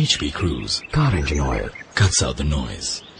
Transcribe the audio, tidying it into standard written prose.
HP Cruise. Car engine oil. Cuts out the noise.